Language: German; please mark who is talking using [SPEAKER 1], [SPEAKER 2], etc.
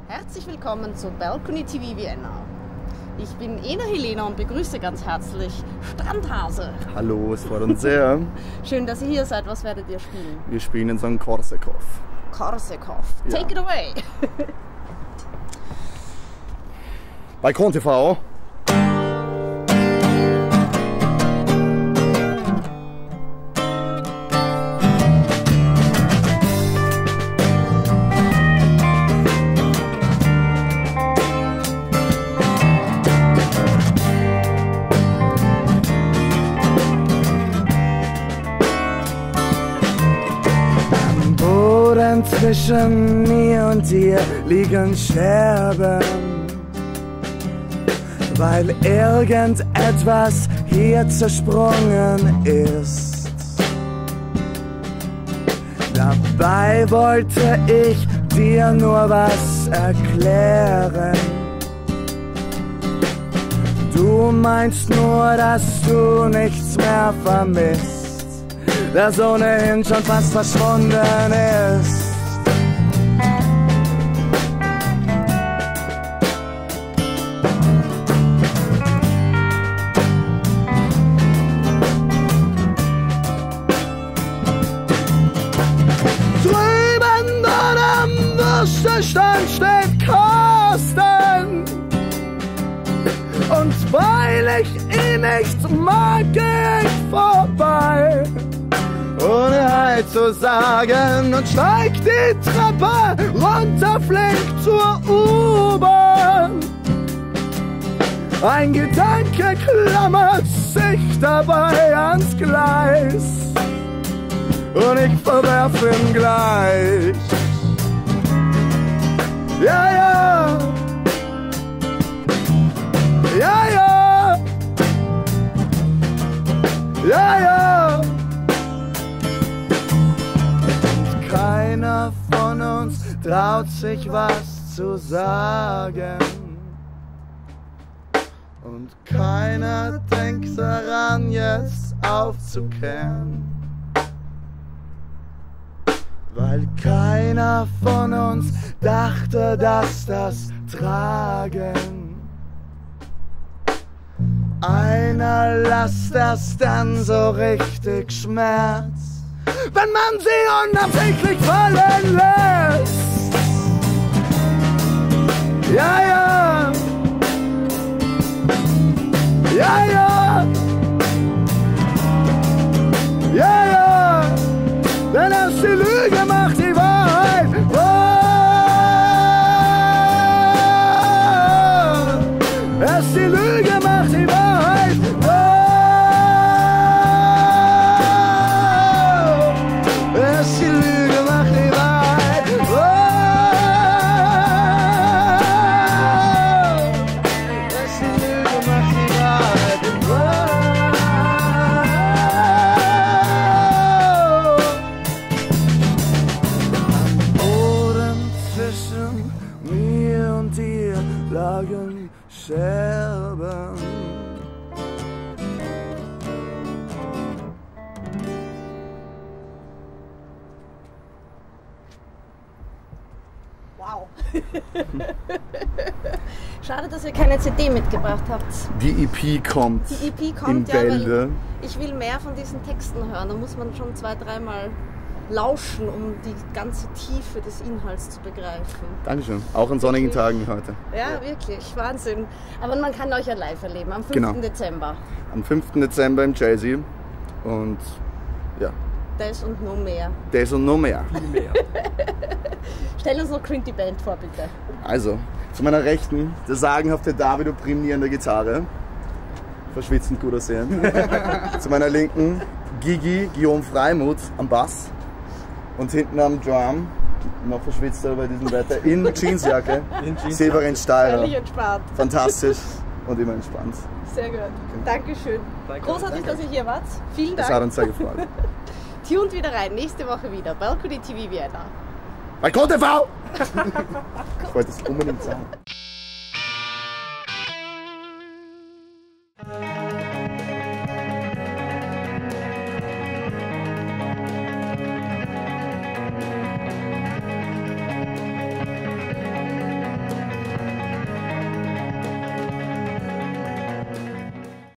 [SPEAKER 1] Herzlich willkommen zu Balcony TV Vienna. Ich bin Ena Helena und begrüße ganz herzlich Strandhase.
[SPEAKER 2] Hallo, es freut uns sehr.
[SPEAKER 1] Schön, dass ihr hier seid. Was werdet ihr spielen?
[SPEAKER 2] Wir spielen in St. Korsakow.
[SPEAKER 1] Korsakow.
[SPEAKER 2] Ja.
[SPEAKER 1] Take it away.
[SPEAKER 2] Balkon TV.
[SPEAKER 3] Zwischen mir und dir liegen Scherben, weil irgendetwas hier zersprungen ist. Dabei wollte ich dir nur was erklären. Du meinst nur, dass du nichts mehr vermisst, das ohnehin schon fast verschwunden ist. Drüben dort am Würstestand steht Carsten, und weil ich ihn nicht mag, geh ich vorbei, ohne Hi zu sagen, und steig die Treppe runter, flink zur U-Bahn. Ein Gedanke klammert sich dabei ans Gleis, und ich verwerf ihn gleich. Ja, ja, ja, ja, ja, ja. Und keiner von uns traut sich was zu sagen, und keiner denkt daran, jetzt aufzukehren, weil keiner von uns dachte, dass das Tragen einer Last erst dann so richtig schmerzt, wenn man sie unabsichtlich fallen lässt. Ja, ja, ja, ja, ja, ja, denn erst die Lüge macht die Wahrheit. Oh, erst die Lüge macht die Wahrheit. Oh, erst die Lüge macht die Wahrheit. Oh, erst die Lüge macht die Wahrheit. Zwischen mir und dir lagen Scherben.
[SPEAKER 1] Wow. Schade, dass ihr keine CD mitgebracht habt.
[SPEAKER 2] Die EP kommt.
[SPEAKER 1] Die EP
[SPEAKER 2] in
[SPEAKER 1] kommt, ja,
[SPEAKER 2] Bälde.
[SPEAKER 1] weil ich will mehr von diesen Texten hören. Da muss man schon 2-3 Mal lauschen, um die ganze Tiefe des Inhalts zu begreifen.
[SPEAKER 2] Dankeschön. Auch an sonnigen Tagen wie heute.
[SPEAKER 1] Ja, wirklich. Wahnsinn. Aber man kann euch ja live erleben am 5.
[SPEAKER 2] Genau.
[SPEAKER 1] Dezember.
[SPEAKER 2] Am 5. Dezember im Jazzy. Und ja,
[SPEAKER 1] Das und noch mehr.
[SPEAKER 2] das und noch mehr.
[SPEAKER 1] Stell uns noch die Band vor, bitte.
[SPEAKER 2] Also, zu meiner Rechten der sagenhafte David Oprimni an der Gitarre. Verschwitzend gut aussehen. Zu meiner Linken Guillaume Freimuth am Bass. Und hinten am Drum, noch verschwitzter bei diesem Wetter, in Jeansjacke, Severin Steirer.
[SPEAKER 1] Völlig entspannt.
[SPEAKER 2] Fantastisch und immer entspannt.
[SPEAKER 1] Sehr gut. Dankeschön. Großartig, dass ihr hier wart. Vielen Dank.
[SPEAKER 2] Das hat uns sehr gefreut.
[SPEAKER 1] Tunt wieder rein, nächste Woche wieder. Balcony TV Vienna.
[SPEAKER 2] Balkon TV! Ich wollte es unbedingt sagen.